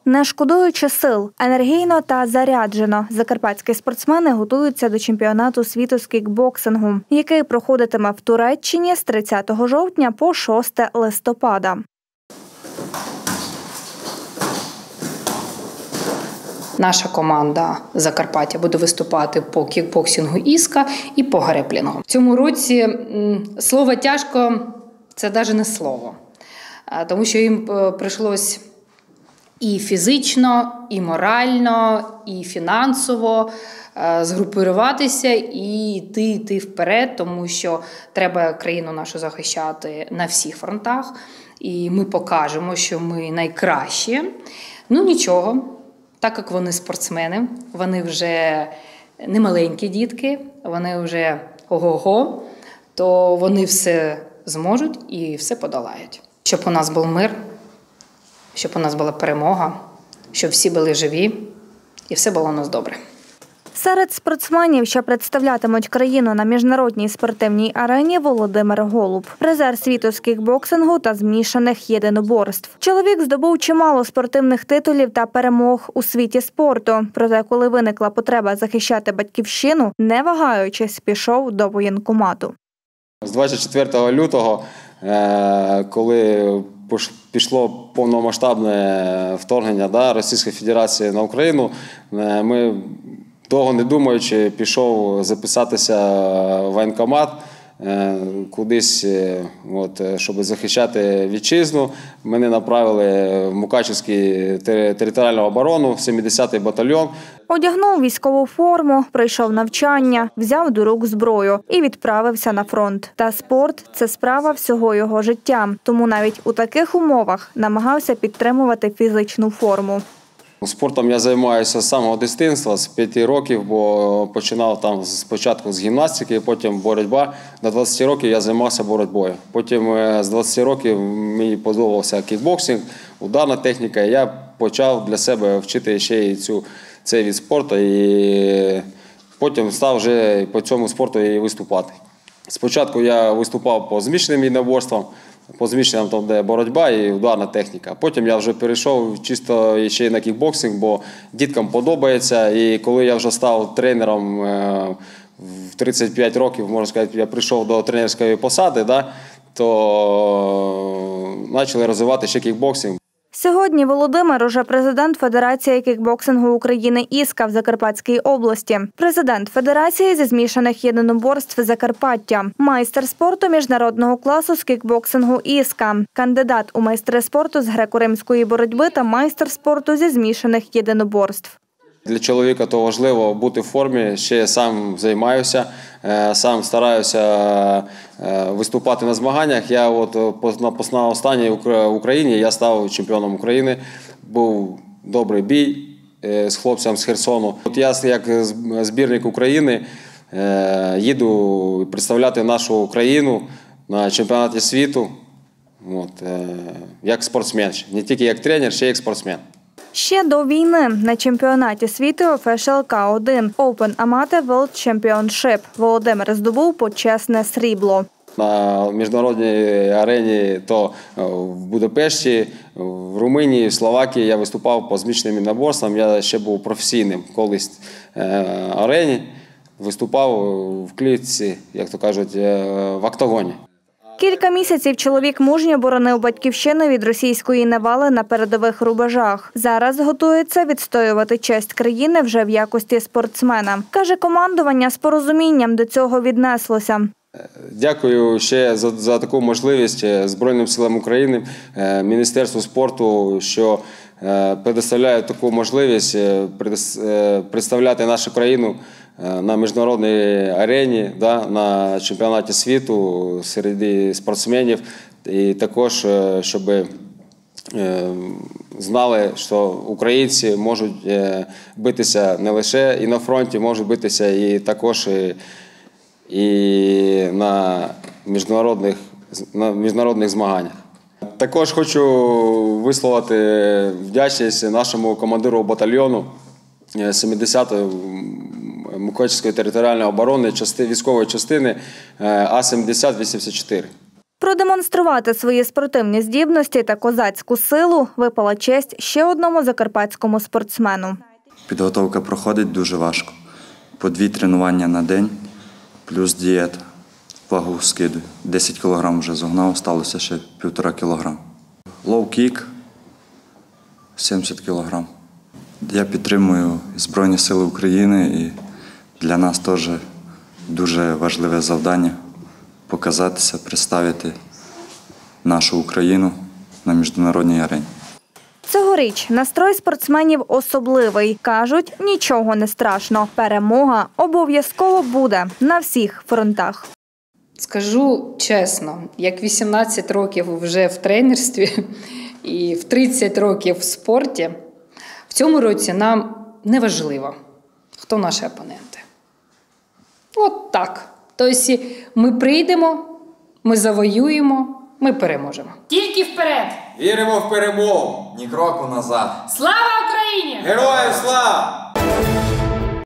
Не шкодуючи сил, енергійно та заряджено, закарпатські спортсмени готуються до чемпіонату світу з кікбоксингу, який проходитиме в Туреччині з 30 жовтня по 6 листопада. Наша команда Закарпаття буде виступати по кікбоксингу «Іска» і по греплінгу. В цьому році слово «тяжко» – це навіть не слово, тому що їм прийшлось і фізично, і морально, і фінансово згрупуватися і йти вперед, тому що треба країну нашу захищати на всіх фронтах. І ми покажемо, що ми найкращі. Ну нічого, так як вони спортсмени, вони вже не маленькі дітки, вони вже ого-го, то вони все зможуть і все подолають. Щоб у нас був мир, щоб у нас була перемога, щоб всі були живі і все було у нас добре. Серед спортсменів, що представлятимуть країну на міжнародній спортивній арені, Володимир Голуб, призер світу з кікбоксингу та змішаних єдиноборств. Чоловік здобув чимало спортивних титулів та перемог у світі спорту. Проте, коли виникла потреба захищати батьківщину, не вагаючись, пішов до воєнкомату. З 24 лютого, коли пішло повномасштабне вторгнення Російської Федерації на Україну, ми, довго не думаючи, пішов записатися в воєнкомат кудись, щоб захищати вітчизну. Мене направили в Мукачівський територіальну оборону, в 70-й батальйон. Одягнув військову форму, пройшов навчання, взяв до рук зброю і відправився на фронт. Та спорт – це справа всього його життя. Тому навіть у таких умовах намагався підтримувати фізичну форму. Спортом я займаюся з самого дитинства, з 5 років, бо починав там спочатку з гімнастики, потім боротьба. До 20 років я займався боротьбою. Потім з 20 років мені подобався кікбоксинг, ударна техніка. Я почав для себе вчити ще й цей від спорту, і потім став вже по цьому спорту і виступати. Спочатку я виступав по змішаним єдиноборствам, по змішаним, там, де боротьба і ударна техніка. Потім я вже перейшов чисто ще й на кікбоксинг, бо діткам подобається. І коли я вже став тренером в 35 років, можна сказати, я прийшов до тренерської посади, то почали розвивати ще кікбоксинг. Сьогодні Володимир уже президент Федерації кікбоксингу України «Іска» в Закарпатській області, президент Федерації зі змішаних єдиноборств Закарпаття, майстер спорту міжнародного класу з кікбоксингу «Іска», кандидат у майстри спорту з греко-римської боротьби та майстер спорту зі змішаних єдиноборств. Для чоловіка то важливо бути в формі, ще я сам займаюся, сам стараюся виступати на змаганнях. Я на останній Україні я став чемпіоном України, був добрий бій з хлопцем з Херсону. Я як збірник України їду представляти нашу країну на чемпіонаті світу як спортсмен, не тільки як тренер, ще й як спортсмен. Ще до війни на чемпіонаті світу Official K1 Open Amateur World Championship Володимир здобув почесне срібло. На міжнародній арені то в Будапешті, в Румунії, в Словакії я виступав по змішаним єдиноборствам. Я ще був професійним колись арені, виступав в клітці, як то кажуть, в октагоні. Кілька місяців чоловік мужньо боронив батьківщину від російської навали на передових рубежах. Зараз готується відстоювати честь країни вже в якості спортсмена. Каже, командування з порозумінням до цього віднеслося. Дякую ще за таку можливість Збройним силам України, Міністерству спорту, що предоставляє таку можливість представляти нашу країну на міжнародній арені, на чемпіонаті світу серед спортсменів. І також, щоб знали, що українці можуть битися не лише і на фронті, можуть битися і також і на міжнародних змаганнях. Також хочу висловити вдячність нашому командиру батальйону 70-ї Мукачівської територіальної оборони військової частини А-70-84. Продемонструвати свої спортивні здібності та козацьку силу випала честь ще одному закарпатському спортсмену. Підготовка проходить дуже важко. По 2 тренування на день, плюс дієта. Вагу скидую. 10 кг вже зогнав, сталося ще 1,5 кг. Лоу-кік – 70 кг. Я підтримую Збройні Сили України і для нас теж дуже важливе завдання – показатися, представити нашу Україну на міжнародній арені. Цьогоріч настрой спортсменів особливий. Кажуть, нічого не страшно. Перемога обов'язково буде на всіх фронтах. Скажу чесно, як 18 років вже в тренерстві і в 30 років в спорті, в цьому році нам не важливо, хто наші опоненти. От так. Тобто ми прийдемо, ми завоюємо, ми переможемо. Тільки вперед! Віримо в перемогу! Ні кроку назад! Слава Україні! Героям слава!